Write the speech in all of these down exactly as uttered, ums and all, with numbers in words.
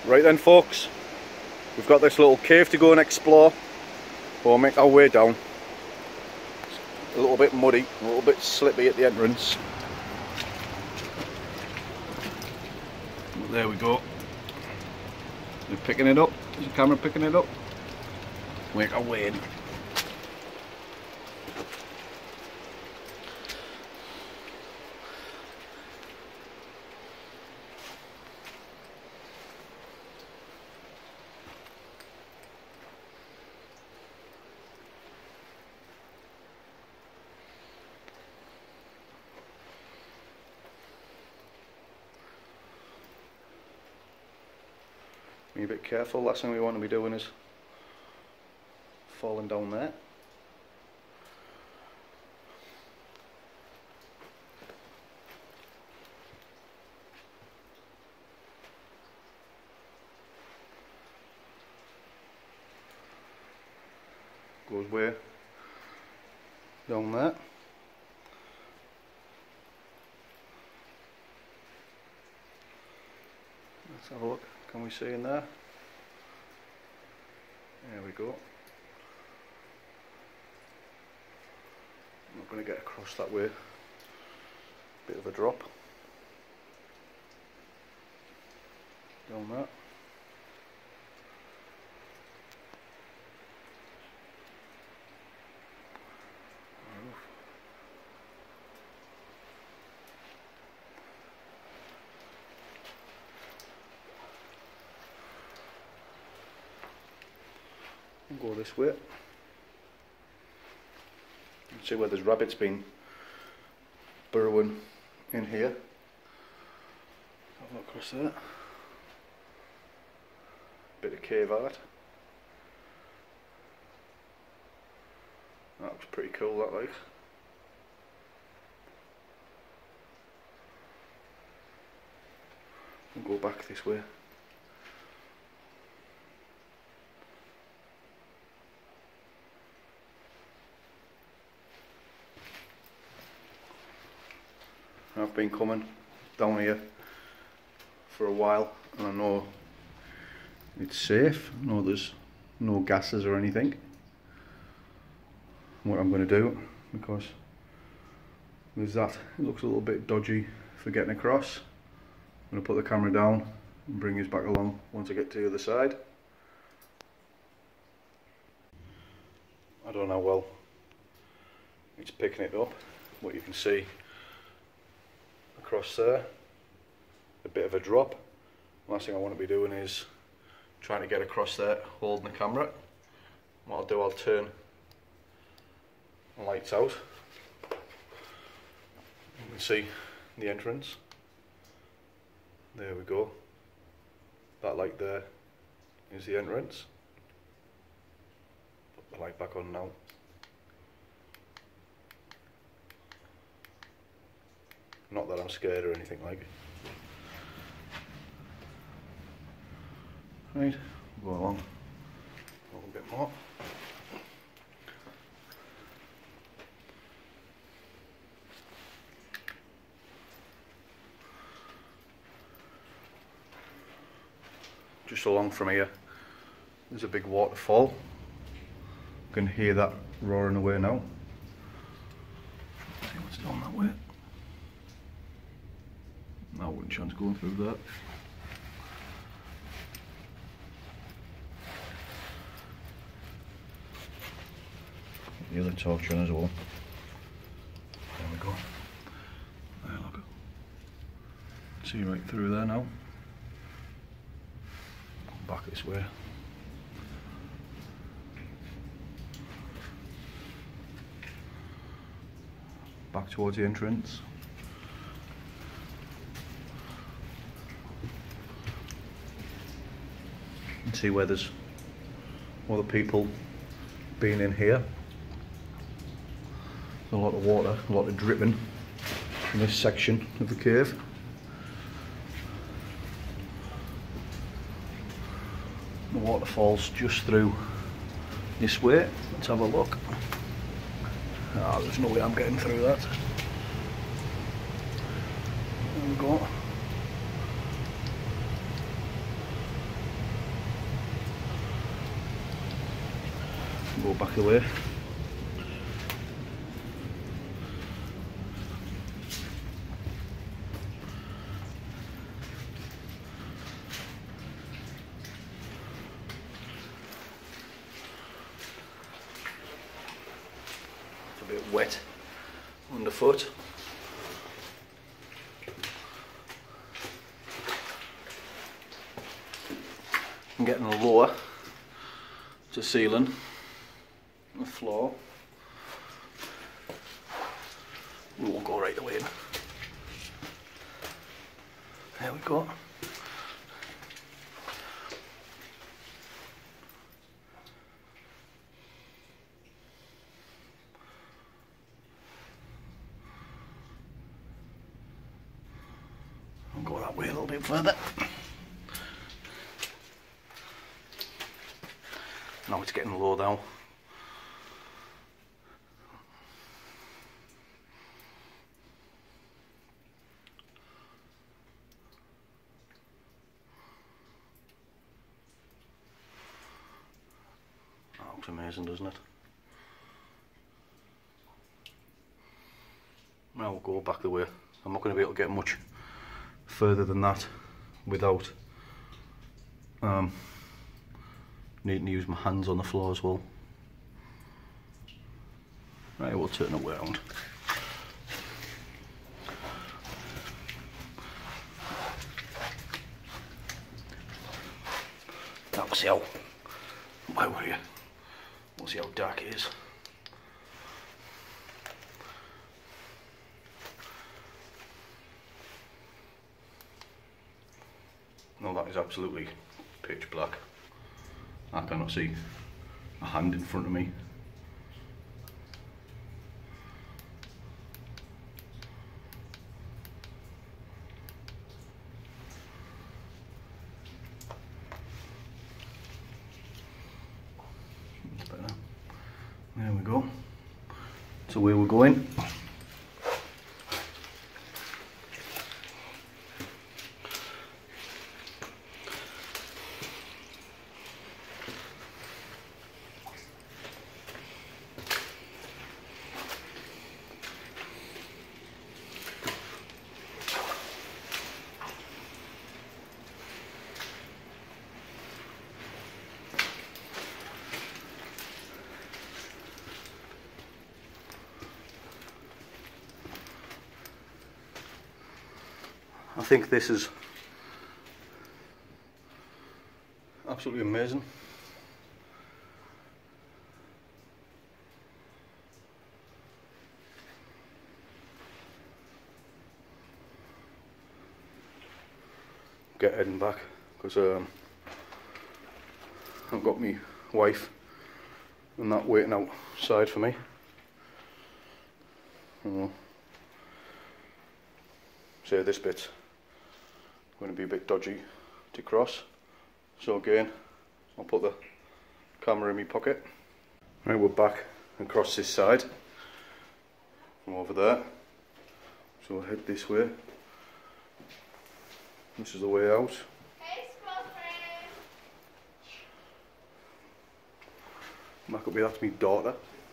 Right then folks, we've got this little cave to go and explore. We'll make our way down. It's a little bit muddy, a little bit slippy at the entrance. But there we go. We're picking it up. Is the camera picking it up? Make our way in. Be a bit careful, last thing we want to be doing is falling down there. Goes way down there. Let's have a look. Can we see in there? There we go. I'm not going to get across that way. Bit of a drop. Down that. Go this way. See where there's rabbits been burrowing in here. Have a look across there. Bit of cave art. That looks pretty cool, that like. We'll go back this way. I've been coming down here for a while and I know it's safe. I know there's no gases or anything. What I'm going to do, because there's that, it looks a little bit dodgy for getting across. I'm going to put the camera down and bring us back along once I get to the other side. I don't know how well it's picking it up, what you can see across there, a bit of a drop. Last thing I want to be doing is trying to get across there holding the camera. What I'll do, I'll turn the lights out. You can see the entrance. There we go. That light there is the entrance. Put the light back on now. Not that I'm scared or anything like it. Right, go along a little bit more. Just along from here, there's a big waterfall. You can hear that roaring away now. Let's see what's down that way. No, wouldn't chance going through that. The other torch on as well. There we go. There, look. See right through there now. Back this way. Back towards the entrance. And see where there's other people being in here. There's a lot of water, a lot of dripping in this section of the cave. The waterfall's just through this way. Let's have a look. Ah, oh, there's no way I'm getting through that. There we go. back the way. It's a bit wet underfoot. I'm getting a lower to ceiling, the floor. We won't go right the way in. There we go. I'll go that way a little bit further. Now it's getting low down. That looks amazing, doesn't it? Now we'll go back the way. I'm not going to be able to get much further than that without um, needing to use my hands on the floor as well. Right, we'll turn it around. Now we'll see how, why were you? We'll see how dark it is. No, that is absolutely pitch black. I cannot see a hand in front of me. That's better. There we go. So where we're going. I think this is absolutely amazing. Get heading back because um, I've got my wife and that waiting outside for me. Uh, so this bit's going to be a bit dodgy to cross, so again I'll put the camera in my pocket. Right, we're back across this side from over there, so we'll head this way. This is the way out. Hey, girlfriend. Back up here, that's my daughter.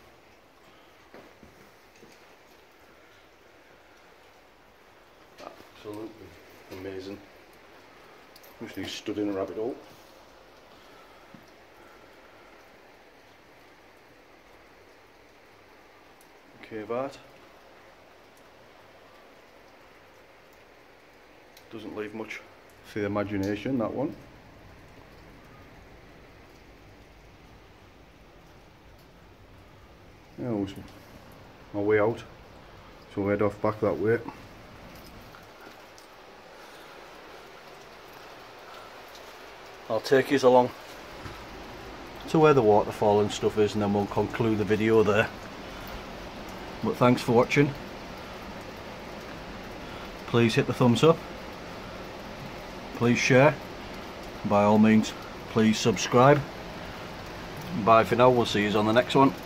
Absolutely amazing. Usually stood in a rabbit hole. Cave art. Doesn't leave much for the imagination, that one. Yeah, it was my way out, so we'll head off back that way. I'll take you along to where the waterfall and stuff is, and then we'll conclude the video there. But thanks for watching. Please hit the thumbs up. Please share. By all means, please subscribe. Bye for now. We'll see you on the next one.